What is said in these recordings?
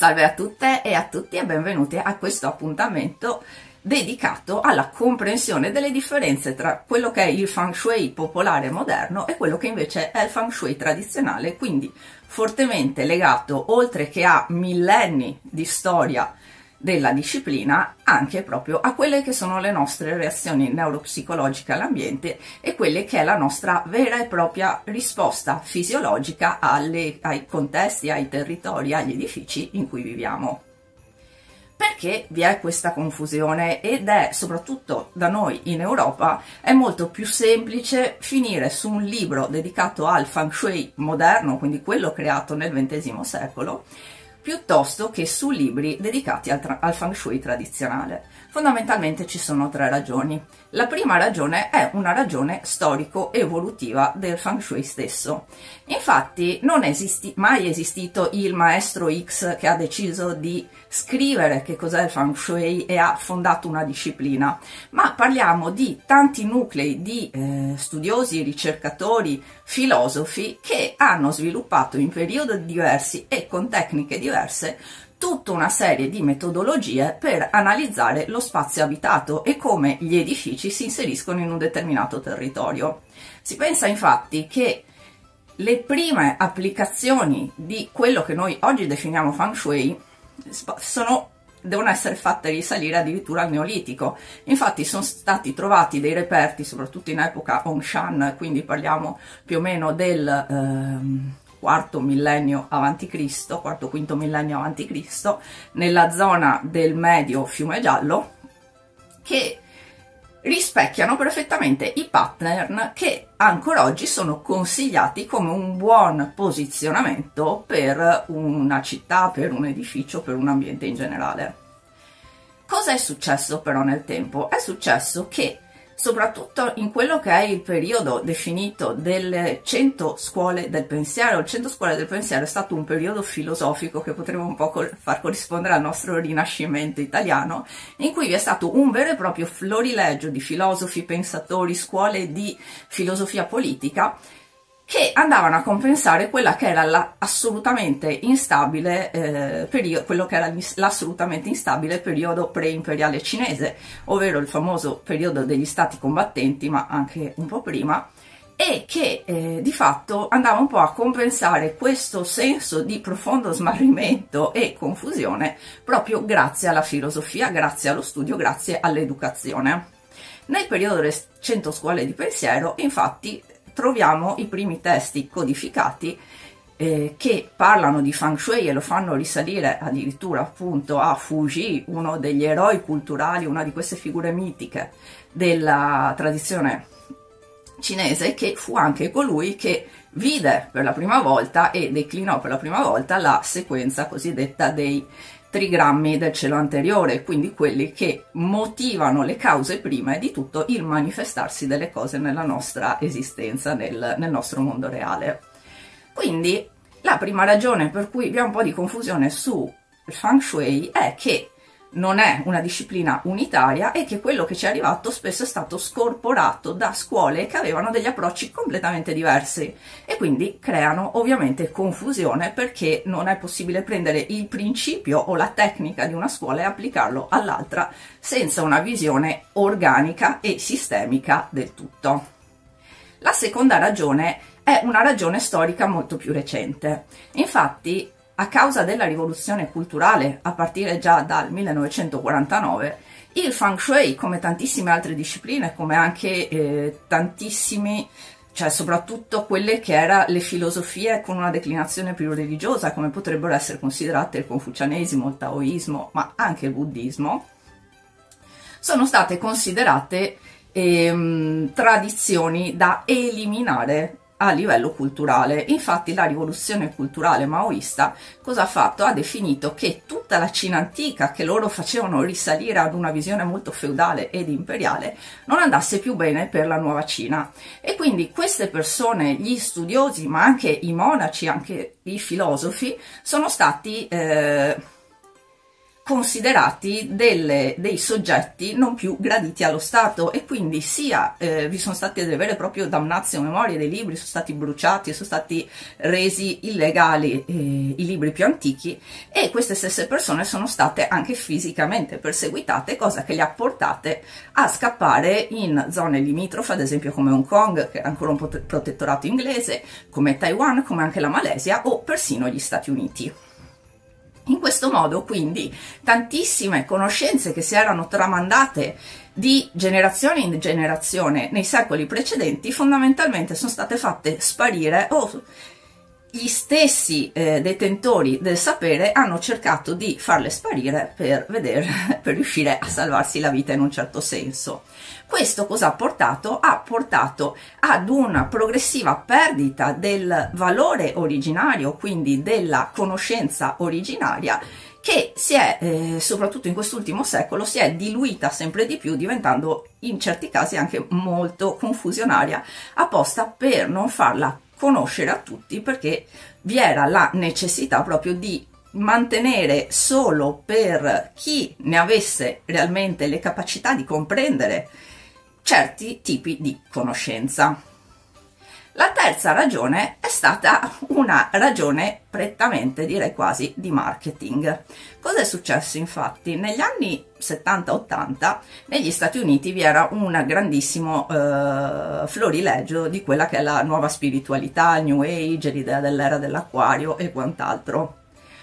Salve a tutte e a tutti e benvenuti a questo appuntamento dedicato alla comprensione delle differenze tra quello che è il Feng Shui popolare moderno e quello che invece è il Feng Shui tradizionale, quindi fortemente legato, oltre che a millenni di storia della disciplina, anche proprio a quelle che sono le nostre reazioni neuropsicologiche all'ambiente e quelle che è la nostra vera e propria risposta fisiologica ai contesti, ai territori, agli edifici in cui viviamo. Perché vi è questa confusione? Ed è soprattutto da noi in Europa è molto più semplice finire su un libro dedicato al Feng Shui moderno, quindi quello creato nel XX secolo, piuttosto che su libri dedicati al Feng Shui tradizionale. Fondamentalmente ci sono tre ragioni. La prima ragione è una ragione storico-evolutiva del Feng Shui stesso. Infatti non è mai esistito il maestro X che ha deciso di scrivere che cos'è il Feng Shui e ha fondato una disciplina, ma parliamo di tanti nuclei di studiosi, ricercatori, filosofi che hanno sviluppato in periodi diversi e con tecniche diverse tutta una serie di metodologie per analizzare lo spazio abitato e come gli edifici si inseriscono in un determinato territorio. Si pensa infatti che le prime applicazioni di quello che noi oggi definiamo Feng Shui devono essere fatte risalire addirittura al Neolitico. Infatti sono stati trovati dei reperti, soprattutto in epoca Hongshan, quindi parliamo più o meno del quarto millennio avanti Cristo, quarto-quinto millennio avanti Cristo, nella zona del medio Fiume Giallo, che rispecchiano perfettamente i pattern che ancora oggi sono consigliati come un buon posizionamento per una città, per un edificio, per un ambiente in generale. Cosa è successo però nel tempo? È successo che soprattutto in quello che è il periodo definito delle 100 scuole del pensiero. Il 100 scuole del pensiero è stato un periodo filosofico che potremmo un po' far corrispondere al nostro Rinascimento italiano, in cui vi è stato un vero e proprio florilegio di filosofi, pensatori, scuole di filosofia politica che andavano a compensare quella che era l'assolutamente instabile periodo pre-imperiale cinese, ovvero il famoso periodo degli stati combattenti, ma anche un po' prima, e che di fatto andava un po' a compensare questo senso di profondo smarrimento e confusione proprio grazie alla filosofia, grazie allo studio, grazie all'educazione. Nel periodo delle 100 scuole di pensiero, infatti, troviamo i primi testi codificati che parlano di Feng Shui e lo fanno risalire addirittura appunto a Fuji, uno degli eroi culturali, una di queste figure mitiche della tradizione cinese, che fu anche colui che vide per la prima volta e declinò per la prima volta la sequenza cosiddetta dei trigrammi del cielo anteriore, quindi quelli che motivano le cause prime di tutto il manifestarsi delle cose nella nostra esistenza, nel nostro mondo reale. Quindi la prima ragione per cui vi è un po' di confusione sul Feng Shui è che non è una disciplina unitaria e che quello che ci è arrivato spesso è stato scorporato da scuole che avevano degli approcci completamente diversi e quindi creano ovviamente confusione, perché non è possibile prendere il principio o la tecnica di una scuola e applicarlo all'altra senza una visione organica e sistemica del tutto. La seconda ragione è una ragione storica molto più recente. Infatti, a causa della rivoluzione culturale, a partire già dal 1949, il Feng Shui, come tantissime altre discipline, come anche cioè soprattutto quelle che erano le filosofie con una declinazione più religiosa, come potrebbero essere considerate il confucianesimo, il taoismo, ma anche il buddismo, sono state considerate tradizioni da eliminare a livello culturale. Infatti la rivoluzione culturale maoista cosa ha fatto? Ha definito che tutta la Cina antica, che loro facevano risalire ad una visione molto feudale ed imperiale, non andasse più bene per la nuova Cina, e quindi queste persone, gli studiosi, ma anche i monaci, anche i filosofi, sono stati considerati dei soggetti non più graditi allo Stato, e quindi sia vi sono state delle vere e proprie damnatio memoriae dei libri, sono stati bruciati, sono stati resi illegali i libri più antichi, e queste stesse persone sono state anche fisicamente perseguitate, cosa che le ha portate a scappare in zone limitrofe, ad esempio come Hong Kong, che è ancora un protettorato inglese, come Taiwan, come anche la Malesia o persino gli Stati Uniti. In questo modo, quindi, tantissime conoscenze che si erano tramandate di generazione in generazione nei secoli precedenti fondamentalmente sono state fatte sparire, o gli stessi detentori del sapere hanno cercato di farle sparire per riuscire a salvarsi la vita in un certo senso. Questo cosa ha portato? Ha portato ad una progressiva perdita del valore originario, quindi della conoscenza originaria, che si è, soprattutto in quest'ultimo secolo, si è diluita sempre di più, diventando in certi casi anche molto confusionaria, apposta per non farla conoscere a tutti, perché vi era la necessità proprio di mantenere solo per chi ne avesse realmente le capacità di comprendere certi tipi di conoscenza. La terza ragione è stata una ragione prettamente, direi quasi, di marketing. Cosa è successo infatti? Negli anni 70-80 negli Stati Uniti vi era un grandissimo florilegio di quella che è la nuova spiritualità, il New Age, l'idea dell'era dell'acquario e quant'altro.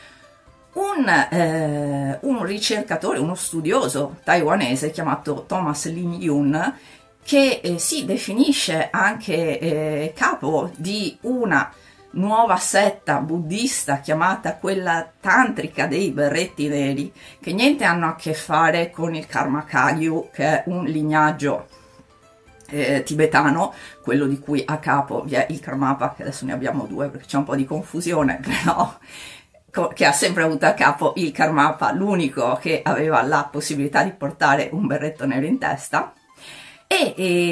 Un ricercatore, uno studioso taiwanese chiamato Thomas Lin Yun, che si definisce anche capo di una nuova setta buddista chiamata quella tantrica dei berretti neri, che niente hanno a che fare con il Karma Kagyu, che è un lignaggio tibetano, quello di cui a capo vi è il Karmapa, che adesso ne abbiamo due perché c'è un po' di confusione, però che ha sempre avuto a capo il Karmapa, l'unico che aveva la possibilità di portare un berretto nero in testa. E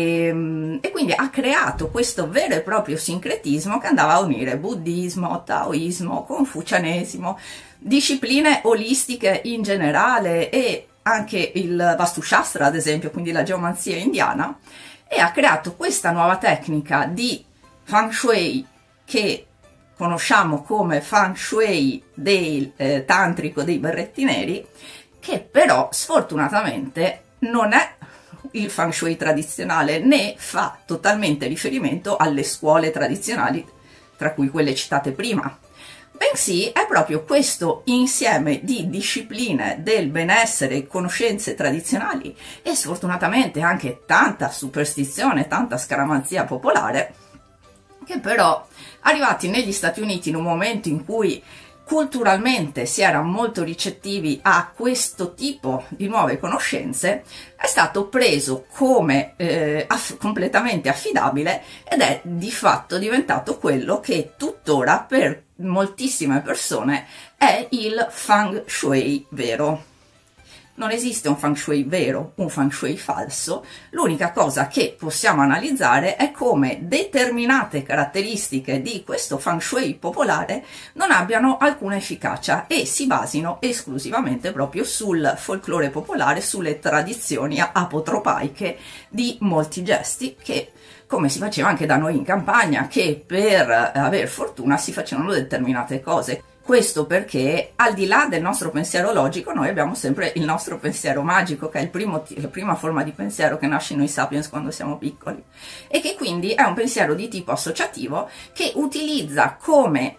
quindi ha creato questo vero e proprio sincretismo che andava a unire buddismo, taoismo, confucianesimo, discipline olistiche in generale e anche il Vastu Shastra, ad esempio, quindi la geomanzia indiana, e ha creato questa nuova tecnica di Feng Shui che conosciamo come Feng Shui del tantrico dei berretti neri, che però sfortunatamente non è il Feng Shui tradizionale, né fa totalmente riferimento alle scuole tradizionali, tra cui quelle citate prima, bensì è proprio questo insieme di discipline del benessere e conoscenze tradizionali, e sfortunatamente anche tanta superstizione, tanta scaramanzia popolare, che però, arrivati negli Stati Uniti in un momento in cui culturalmente si era molto ricettivi a questo tipo di nuove conoscenze, è stato preso come completamente affidabile, ed è di fatto diventato quello che tuttora per moltissime persone è il Feng Shui vero. Non esiste un Feng Shui vero, un Feng Shui falso. L'unica cosa che possiamo analizzare è come determinate caratteristiche di questo Feng Shui popolare non abbiano alcuna efficacia e si basino esclusivamente proprio sul folklore popolare, sulle tradizioni apotropaiche di molti gesti che, come si faceva anche da noi in campagna, che per aver fortuna si facevano determinate cose. Questo perché, al di là del nostro pensiero logico, noi abbiamo sempre il nostro pensiero magico, che è la prima forma di pensiero che nasce in noi sapiens quando siamo piccoli, e che quindi è un pensiero di tipo associativo che utilizza come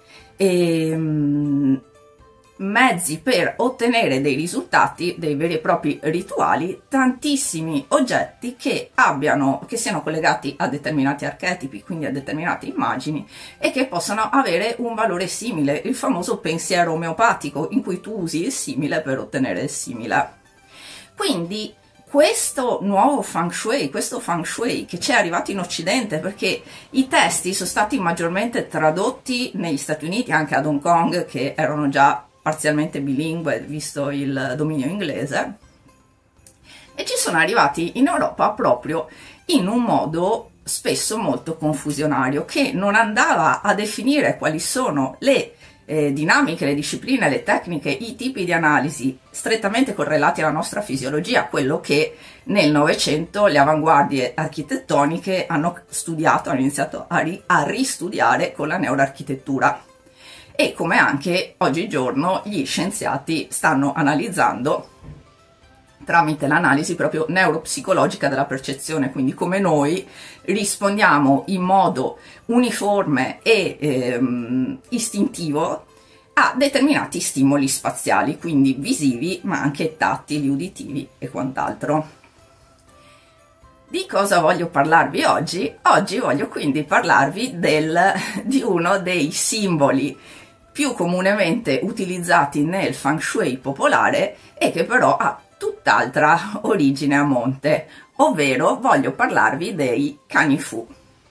mezzi per ottenere dei risultati, dei veri e propri rituali, tantissimi oggetti che siano collegati a determinati archetipi, quindi a determinate immagini, e che possano avere un valore simile, il famoso pensiero omeopatico, in cui tu usi il simile per ottenere il simile. Quindi questo nuovo Feng Shui, questo Feng Shui che ci è arrivato in Occidente, perché i testi sono stati maggiormente tradotti negli Stati Uniti, anche ad Hong Kong, che erano già parzialmente bilingue visto il dominio inglese, e ci sono arrivati in Europa proprio in un modo spesso molto confusionario, che non andava a definire quali sono le dinamiche, le discipline, le tecniche, i tipi di analisi strettamente correlati alla nostra fisiologia, quello che nel Novecento le avanguardie architettoniche hanno studiato, hanno iniziato a ristudiare con la neuroarchitettura, e come anche oggigiorno gli scienziati stanno analizzando tramite l'analisi proprio neuropsicologica della percezione, quindi come noi rispondiamo in modo uniforme e istintivo a determinati stimoli spaziali, quindi visivi, ma anche tattili, uditivi e quant'altro. Di cosa voglio parlarvi oggi? Oggi voglio quindi parlarvi di uno dei simboli più comunemente utilizzati nel Feng Shui popolare e che però ha tutt'altra origine a monte, ovvero voglio parlarvi dei cani fu.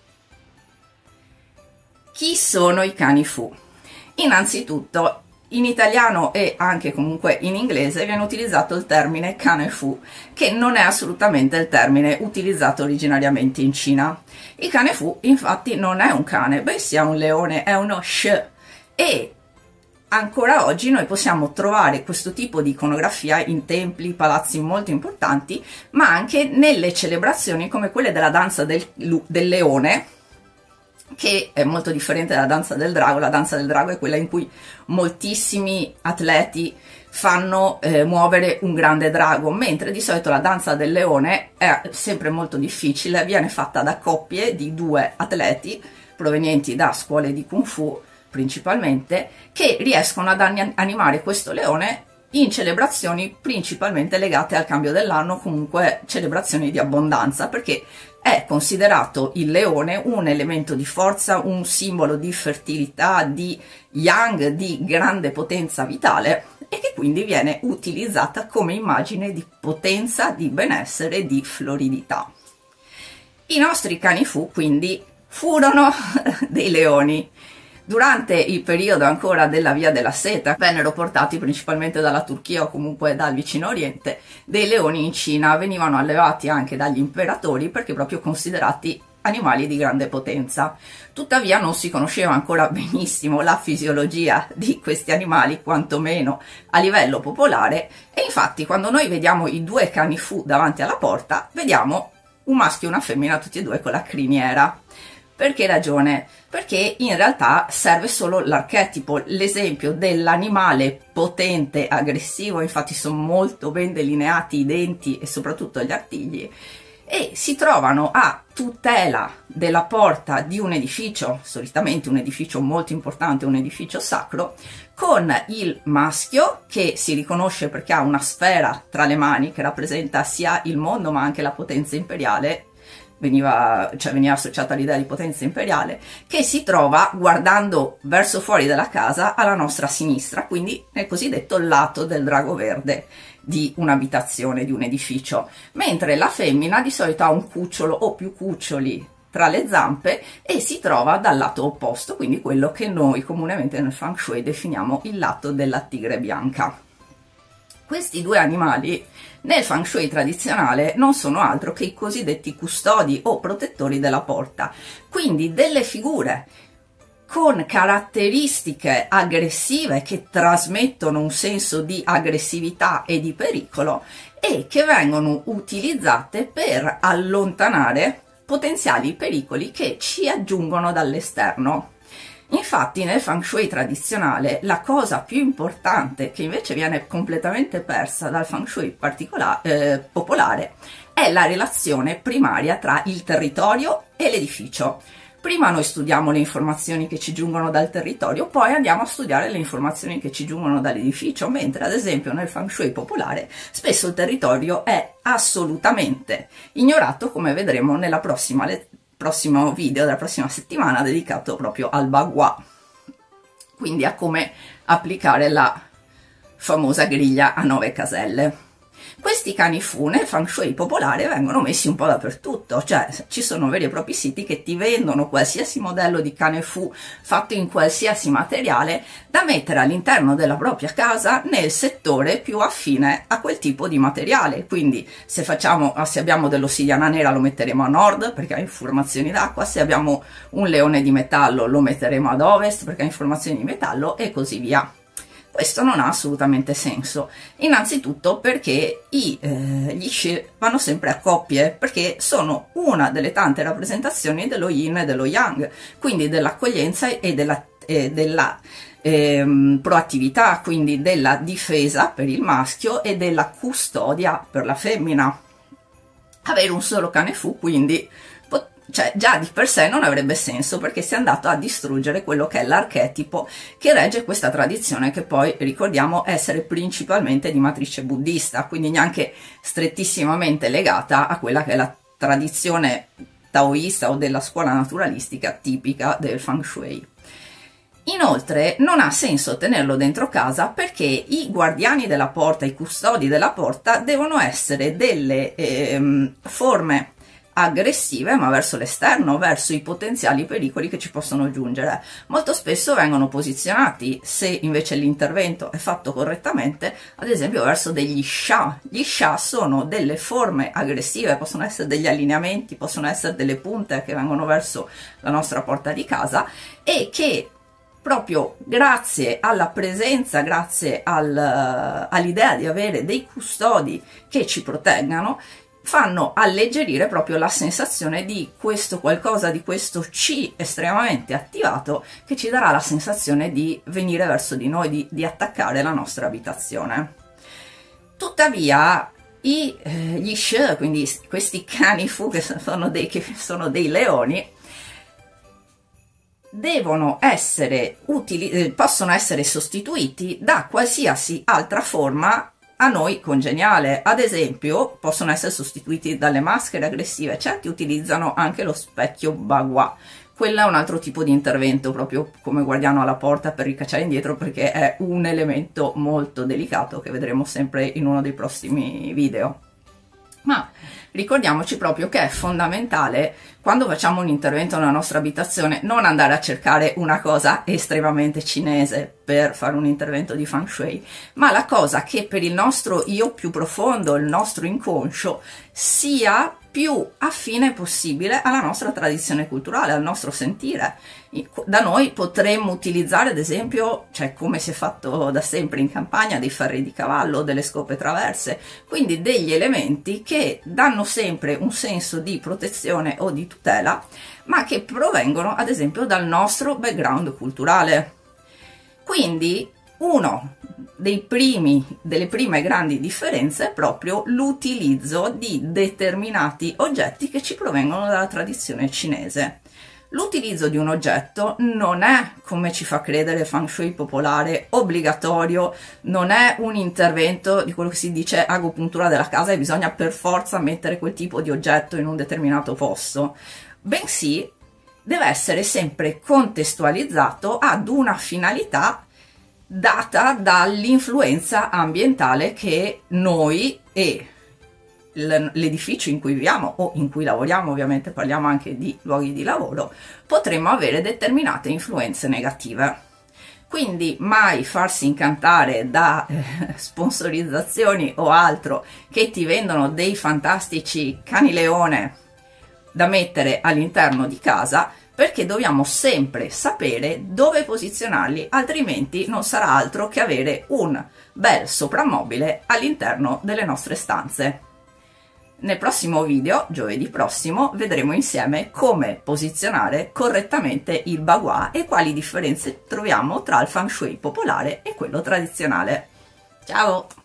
Chi sono i cani fu? Innanzitutto, in italiano e anche comunque in inglese viene utilizzato il termine cane fu, che non è assolutamente il termine utilizzato originariamente in Cina. Il cane fu infatti non è un cane, bensì è un leone, è uno shi, e ancora oggi noi possiamo trovare questo tipo di iconografia in templi, palazzi molto importanti, ma anche nelle celebrazioni come quelle della danza del leone, che è molto differente dalla danza del drago. La danza del drago è quella in cui moltissimi atleti fanno muovere un grande drago, mentre di solito la danza del leone è sempre molto difficile, viene fatta da coppie di 2 atleti provenienti da scuole di Kung Fu principalmente, che riescono ad animare questo leone in celebrazioni principalmente legate al cambio dell'anno, comunque celebrazioni di abbondanza, perché è considerato il leone un elemento di forza, un simbolo di fertilità, di yang, di grande potenza vitale, e che quindi viene utilizzata come immagine di potenza, di benessere, di floridità. I nostri cani fu quindi furono dei leoni. Durante il periodo ancora della Via della Seta vennero portati principalmente dalla Turchia o comunque dal vicino Oriente dei leoni in Cina, venivano allevati anche dagli imperatori perché proprio considerati animali di grande potenza. Tuttavia non si conosceva ancora benissimo la fisiologia di questi animali, quantomeno a livello popolare, e infatti quando noi vediamo i 2 cani fu davanti alla porta vediamo un maschio e una femmina, tutti e 2 con la criniera. Per che ragione? Perché in realtà serve solo l'archetipo, l'esempio dell'animale potente, aggressivo, infatti sono molto ben delineati i denti e soprattutto gli artigli, e si trovano a tutela della porta di un edificio, solitamente un edificio molto importante, un edificio sacro, con il maschio che si riconosce perché ha una sfera tra le mani che rappresenta sia il mondo ma anche la potenza imperiale. Veniva associata all'idea di potenza imperiale, che si trova guardando verso fuori dalla casa alla nostra sinistra, quindi nel cosiddetto lato del drago verde di un'abitazione, di un edificio, mentre la femmina di solito ha un cucciolo o più cuccioli tra le zampe e si trova dal lato opposto, quindi quello che noi comunemente nel Feng Shui definiamo il lato della tigre bianca. Questi 2 animali nel Feng Shui tradizionale non sono altro che i cosiddetti custodi o protettori della porta, quindi delle figure con caratteristiche aggressive che trasmettono un senso di aggressività e di pericolo e che vengono utilizzate per allontanare potenziali pericoli che ci aggiungono dall'esterno. Infatti nel Feng Shui tradizionale la cosa più importante, che invece viene completamente persa dal Feng Shui popolare, è la relazione primaria tra il territorio e l'edificio. Prima noi studiamo le informazioni che ci giungono dal territorio, poi andiamo a studiare le informazioni che ci giungono dall'edificio, mentre ad esempio nel Feng Shui popolare spesso il territorio è assolutamente ignorato, come vedremo nella prossimo video della prossima settimana dedicato proprio al Bagua, quindi a come applicare la famosa griglia a 9 caselle. Questi cani fu nel feng shui popolare vengono messi un po' dappertutto, cioè ci sono veri e propri siti che ti vendono qualsiasi modello di cane fu fatto in qualsiasi materiale da mettere all'interno della propria casa nel settore più affine a quel tipo di materiale. Quindi se abbiamo dell'ossidiana nera lo metteremo a nord perché ha informazioni d'acqua, se abbiamo un leone di metallo lo metteremo ad ovest perché ha informazioni di metallo e così via. Questo non ha assolutamente senso, innanzitutto perché gli Shi vanno sempre a coppie, perché sono una delle tante rappresentazioni dello yin e dello yang, quindi dell'accoglienza e della proattività, quindi della difesa per il maschio e della custodia per la femmina. Avere un solo cane fu quindi cioè già di per sé non avrebbe senso, perché si è andato a distruggere quello che è l'archetipo che regge questa tradizione, che poi ricordiamo essere principalmente di matrice buddista, quindi neanche strettissimamente legata a quella che è la tradizione taoista o della scuola naturalistica tipica del feng shui. Inoltre non ha senso tenerlo dentro casa perché i guardiani della porta, i custodi della porta, devono essere delle forme aggressive, ma verso l'esterno, verso i potenziali pericoli che ci possono giungere. Molto spesso vengono posizionati, se invece l'intervento è fatto correttamente, ad esempio verso degli sha. Gli sha sono delle forme aggressive, possono essere degli allineamenti, possono essere delle punte che vengono verso la nostra porta di casa e che proprio grazie alla presenza, grazie all'idea di avere dei custodi che ci proteggano, fanno alleggerire proprio la sensazione di questo qualcosa, di questo chi estremamente attivato, che ci darà la sensazione di venire verso di noi, di attaccare la nostra abitazione. Tuttavia gli Shi, quindi questi cani fu che sono dei leoni, possono essere sostituiti da qualsiasi altra forma a noi congeniale. Ad esempio possono essere sostituiti dalle maschere aggressive. Certi utilizzano anche lo specchio bagua, quello è un altro tipo di intervento, proprio come guardiano alla porta per ricacciare indietro, perché è un elemento molto delicato che vedremo sempre in uno dei prossimi video. Ma ricordiamoci proprio che è fondamentale, quando facciamo un intervento nella nostra abitazione, non andare a cercare una cosa estremamente cinese per fare un intervento di feng shui, ma la cosa che per il nostro io più profondo, il nostro inconscio, sia più affine possibile alla nostra tradizione culturale, al nostro sentire. Da noi potremmo utilizzare, ad esempio, cioè come si è fatto da sempre in campagna, dei ferri di cavallo, delle scope traverse, quindi degli elementi che danno sempre un senso di protezione o di tutela, ma che provengono ad esempio dal nostro background culturale. Quindi delle prime grandi differenze è proprio l'utilizzo di determinati oggetti che ci provengono dalla tradizione cinese. L'utilizzo di un oggetto non è, come ci fa credere il feng shui popolare, obbligatorio, non è un intervento di quello che si dice agopuntura della casa e bisogna per forza mettere quel tipo di oggetto in un determinato posto, bensì deve essere sempre contestualizzato ad una finalità data dall'influenza ambientale che noi e l'edificio in cui viviamo o in cui lavoriamo, ovviamente parliamo anche di luoghi di lavoro, potremmo avere determinate influenze negative. Quindi mai farsi incantare da sponsorizzazioni o altro che ti vendono dei fantastici cani leone da mettere all'interno di casa, perché dobbiamo sempre sapere dove posizionarli, altrimenti non sarà altro che avere un bel soprammobile all'interno delle nostre stanze. Nel prossimo video, giovedì prossimo, vedremo insieme come posizionare correttamente il bagua e quali differenze troviamo tra il feng shui popolare e quello tradizionale. Ciao!